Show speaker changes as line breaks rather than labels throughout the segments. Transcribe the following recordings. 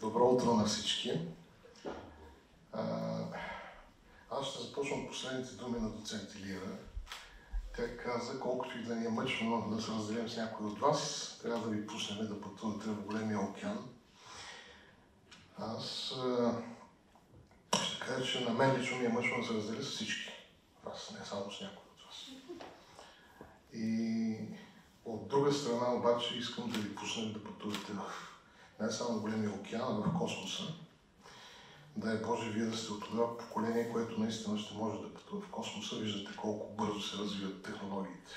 Добро утро на всички. Аз ще започна от последните думи на доцент Илиева. Тя каза, колкото и да ни е мъчно да се разделим с някой от вас, трябва да ви пуснем да пътувате в големия океан. Аз ще кажа, че на мен лично ми е мъчно да се разделя с всички вас, не само с някой от вас. И от друга страна обаче искам да ви пуснем да пътувате не само в големия океан, а в космоса. Дай Боже, вие да сте от това поколение, което наистина ще може да пътува в космоса. Виждате колко бързо се развиват технологиите.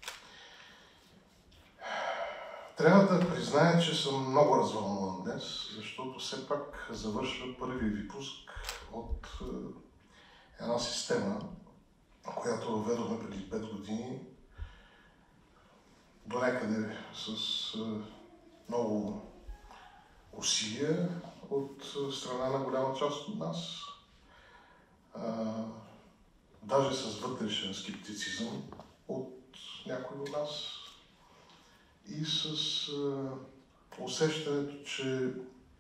Трябва да призная, че съм много развълнуван днес, защото все пак завършва първи випуск от една система, която въведохме преди 5 години, до някъде с много усилия от страна на голяма част от нас, даже с вътрешен скептицизъм от някой от нас и с усещането, че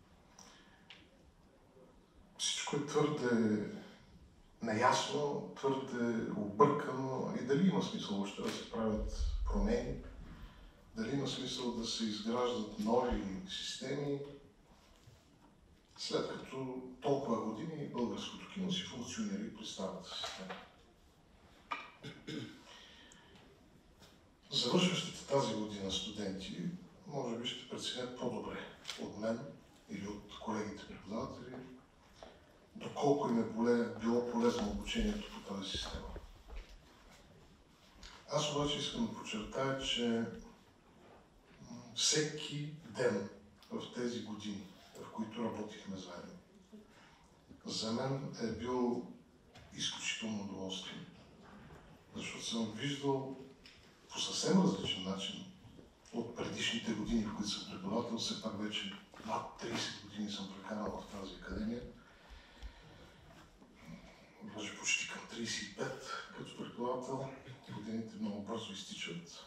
всичко е твърде неясно, твърде объркано и дали има смисъл още да се правят промени, дали има смисъл да се изграждат нови системи, след като толкова години българското кино си функционира и при старата система. Завършващите тази година студенти може би ще преценят по-добре от мен или от колегите преподаватели, доколко им е било полезно обучението по тази система. Аз обаче искам да подчертая, че всеки ден в тези години, в които работихме заедно, за мен е бил изключително удоволствие, защото съм виждал по съвсем различен начин от предишните години, в които съм преподавател. Все пак вече над 30 години съм прекарал в тази академия. Може почти към 35 като преподавател. Годините много бързо изтичат.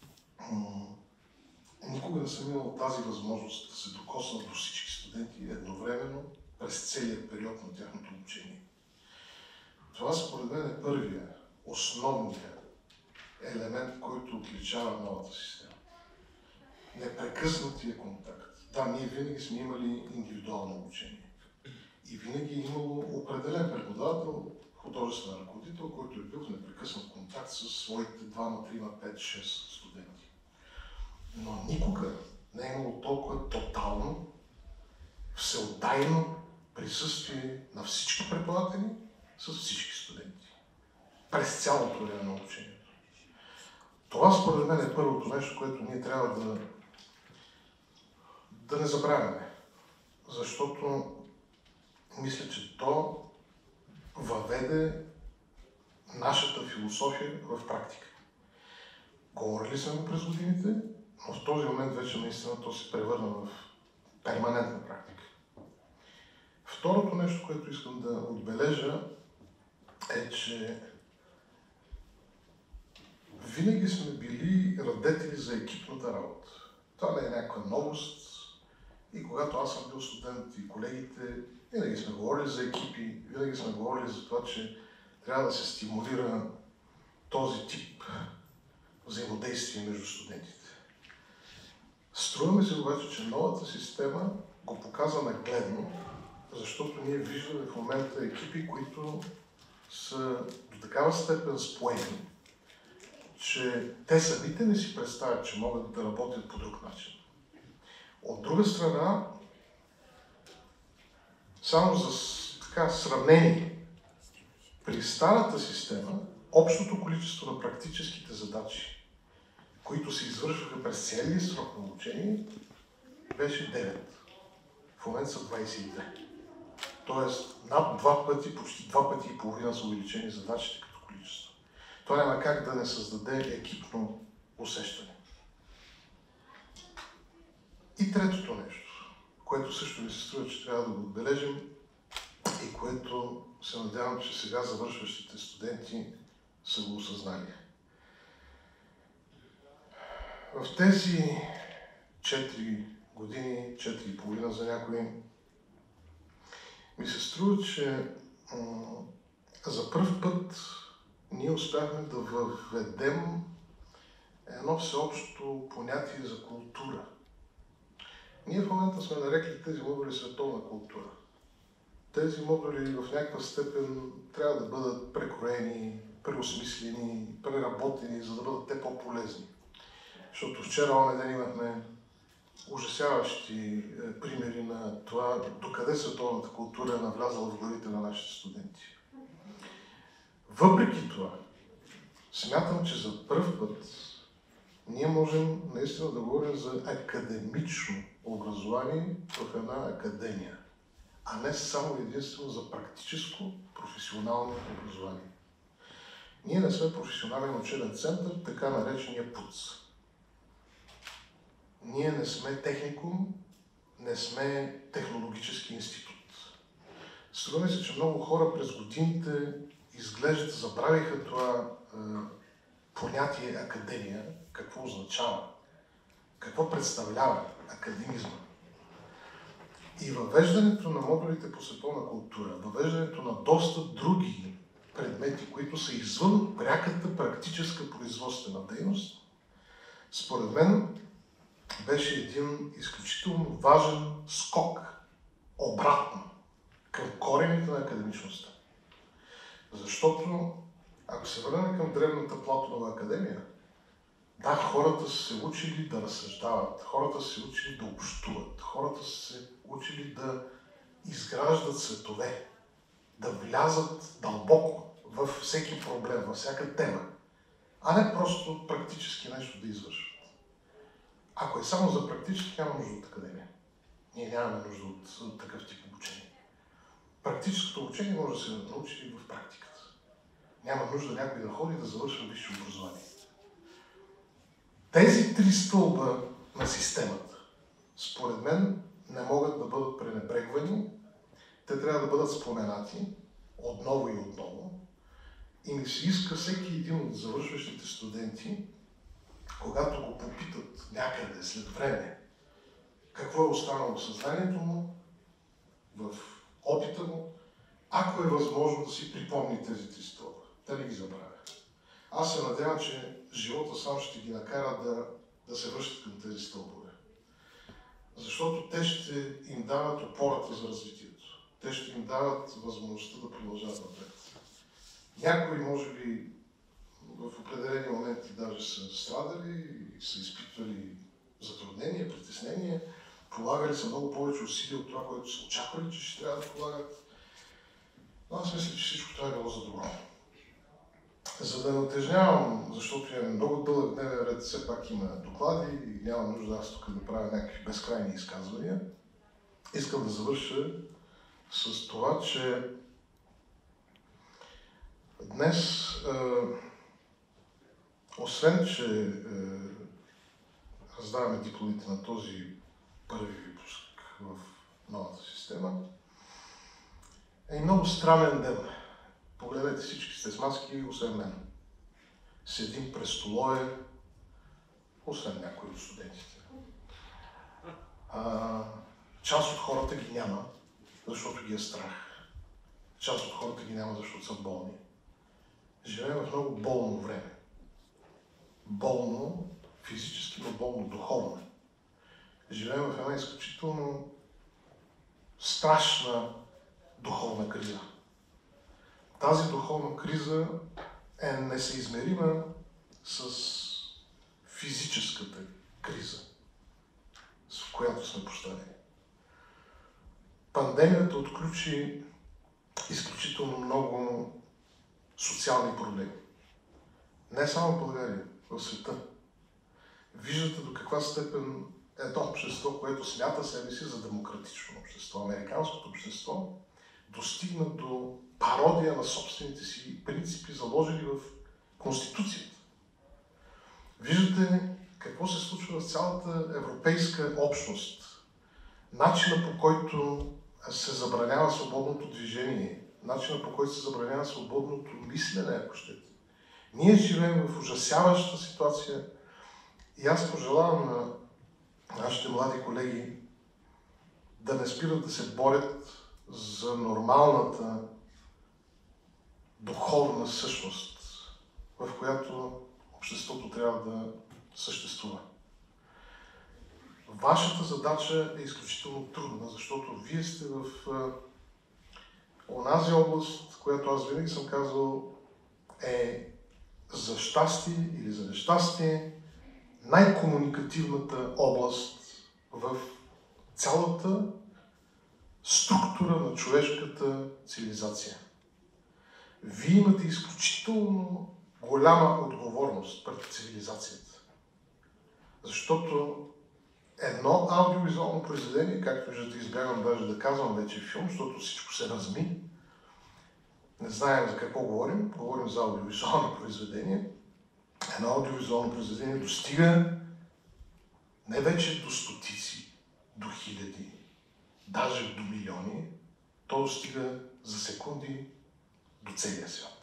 Никога не съм имал тази възможност да се докосна до всички студенти едновременно през целия период на тяхното обучение. Това според мен е първия, основния елемент, който отличава новата система. Непрекъснатия контакт. Да, ние винаги сме имали индивидуално обучение. И винаги е имало определен преподавател, художествен ръководител, който е бил в непрекъснат контакт с своите 2, 3, 5, 6 студенти. Но никога не е имало толкова тотално, всеотдайно присъствие на всички преподаватели с всички студенти. През цялото време на обучението. Това според мен е първото нещо, което ние трябва да не забравяме. Защото мисля, че то въведе нашата философия в практика. Говорили сме го през годините, но в този момент вече наистина то се превърна в перманентна практика. Второто нещо, което искам да отбележа, е, че винаги сме били радетели за екипната работа. Това не е някаква новост. И когато аз съм бил студент и колегите, винаги сме говорили за екипи, винаги сме говорили за това, че трябва да се стимулира този тип взаимодействие между студентите. Струваме се обаче, че новата система го показва нагледно, защото ние виждаме в момента екипи, които са до такава степен споени, че те самите не си представят, че могат да работят по друг начин. От друга страна, само за сравнение, при старата система, общото количество на практическите задачи, които се извършваха през целия срок на обучение, беше 9. В момента са 22. Тоест, над 2 пъти, почти 2 пъти и половина са увеличени задачите като количество. Това няма как да не създаде екипно усещане. И третото нещо, което също ми се струва, че трябва да го отбележим и което се надявам, че сега завършващите студенти са го осъзнали. В тези 4 години, 4,5 за някои, ми се струва, че за пръв път ние успяхме да въведем едно всеобщо понятие за култура. Ние в момента сме нарекли тези модули световна култура. Тези модули в някаква степен трябва да бъдат прекроени, преосмислени, преработени, за да бъдат те по-полезни. Защото вчера, онен ден имахме ужасяващи примери на това, докъде световната култура е навлязла в главите на нашите студенти. Въпреки това, смятам, че за първ път ние можем наистина да говорим за академично образование в една академия, а не само единствено за практическо професионално образование. Ние не сме професионален учебен център, така наречения ПУЦ. Ние не сме техникум, не сме технологически институт. Струва ми се, че много хора през годините изглеждат, забравиха това понятие академия, какво означава, какво представлява академизма. И въвеждането на модулите по световна култура, въвеждането на доста други предмети, които са извън пряката практическа производствена дейност, според мен беше един изключително важен скок обратно към корените на академичността. Защото, ако се върнем към древната Платонова академия, да, хората са се учили да разсъждават, хората са се учили да общуват, хората са се учили да изграждат светове, да влязат дълбоко във всеки проблем, във всяка тема, а не просто практически нещо да извършват. Ако е само за практически, няма нужда от академия. Ние нямаме нужда от такъв тип обучение. Практическото обучение може да се научи и в практиката. Няма нужда някой да ходи да завършва висше образование. Тези три стълба на системата, според мен, не могат да бъдат пренебрегвани. Те трябва да бъдат споменати отново и отново. И ми се иска всеки един от завършващите студенти, когато го попитат някъде след време, какво е останало в съзнанието му, в опита му, ако е възможно да си припомни тези три стълба, да не ги забравя. Аз се надявам, че живота сам ще ги накара да се връщат към тези стълбове. Защото те ще им дават опората за развитието. Те ще им дават възможността да продължават напред. Някои, може би, в определени моменти даже са страдали и са изпитвали затруднения, притеснения, полагали са много повече усилия от това, което са очаквали, че ще трябва да полагат. Но аз мисля, че всичко това е било за добро. За да не утежнявам, защото е много дълъг дневен ред, все пак има доклади и няма нужда аз тук да правя някакви безкрайни изказвания, искам да завърша с това, че днес, освен че раздаваме дипломите на този първи випуск в новата система, е много странен ден. Погледнете, всички сте с маски, освен мен. Седим през столове, освен някои от студентите. Част от хората ги няма, защото ги е страх. Част от хората ги няма, защото са болни. Живеем в много болно време. Болно физически, но болно духовно. Живеем в една изключително страшна духовна криза. Тази духовна криза е несъизмерима с физическата криза, с която сме поставени. Пандемията отключи изключително много социални проблеми. Не само в България, в света. Виждате до каква степен едно общество, което смята себе си за демократично общество, американското общество, достигна до пародия на собствените си принципи, заложени в Конституцията. Виждате какво се случва в цялата европейска общност. Начина, по който се забранява свободното движение, начина, по който се забранява свободното мислене, ако щете. Ние живеем в ужасяваща ситуация и аз пожелавам на нашите млади колеги да не спират да се борят за нормалната духовна същност, в която обществото трябва да съществува. Вашата задача е изключително трудна, защото вие сте в онази област, която аз винаги съм казвал е за щастие или за нещастие най-комуникативната област в цялата структура на човешката цивилизация. Вие имате изключително голяма отговорност пред цивилизацията. Защото едно аудиовизуално произведение, както ще избягам даже да казвам вече филм, защото всичко се разми, не знаем за какво говорим за аудиовизуално произведение. Едно аудиовизуално произведение достига не вече до стотици, до хиляди, даже до милиони, то достига за секунди до целия свят.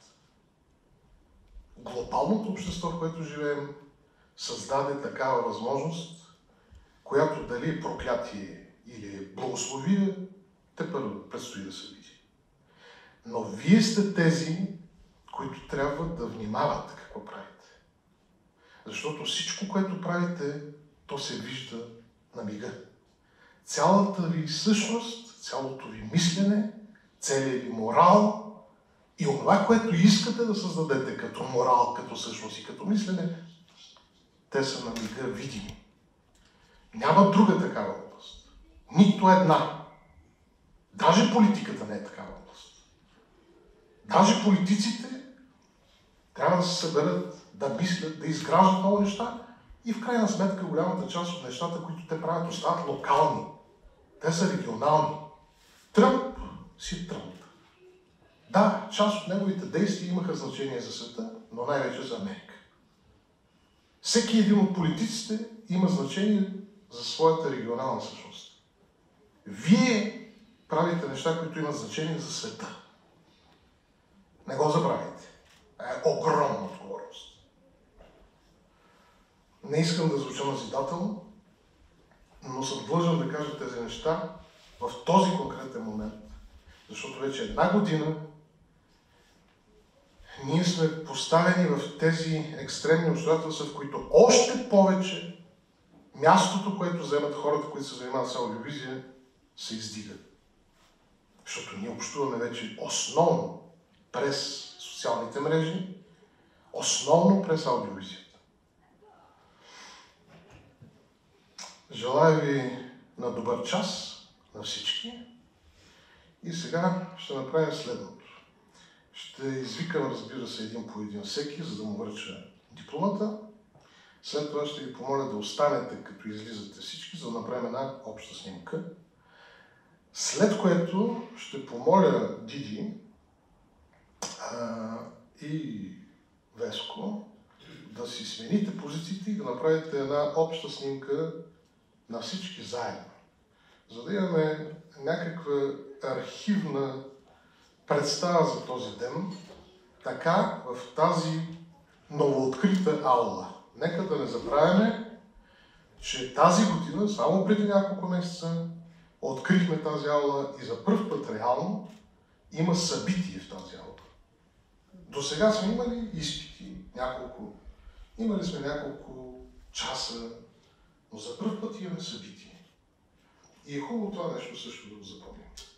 Глобалното общество, в което живеем, създаде такава възможност, която дали е проклятие или е благословие, тепърва предстои да се види. Но вие сте тези, които трябва да внимавате какво правите. Защото всичко, което правите, то се вижда на мига. Цялата ви същност, цялото ви мислене, целият ви морал и онова, което искате да създадете като морал, като същност и като мислене, те са на мига видими. Няма друга такава област. Нито една. Даже политиката не е такава област. Даже политиците трябва да се съберат, да мислят, да изграждат много неща и в крайна сметка голямата част от нещата, които те правят, остават локални. Те са регионални. Тръмп си Тръмп. Да, част от неговите действия имаха значение за света, но най-вече за Америка. Всеки един от политиците има значение за своята регионална същност. Вие правите неща, които имат значение за света. Не го забравяйте. Е огромна отговорност. Не искам да звуча назидателно, но съм длъжен да кажа тези неща в този конкретен момент, защото вече една година ние сме поставени в тези екстремни обстоятелства, в които още повече мястото, което вземат хората, които се занимават с аудиовизия, се издига. Защото ние общуваме вече основно през социалните мрежи, основно през аудиовизията. Желая ви на добър час на всички и сега ще направим следното. Ще извикам, разбира се, един по един всеки, за да му връча дипломата. След това ще ви помоля да останете, като излизате всички, за да направим една обща снимка. След което ще помоля Диди и Веско да си смените позициите и да направите една обща снимка на всички заедно. За да имаме някаква архивна представа за този ден, така в тази новооткрита аула. Нека да не забравяме, че тази година, само преди няколко месеца, открихме тази аула и за пръв път реално има събитие в тази аула. До сега сме имали изпити, имали сме няколко часа, но за пръв път имаме събитие. И е хубаво това нещо също да го запомним.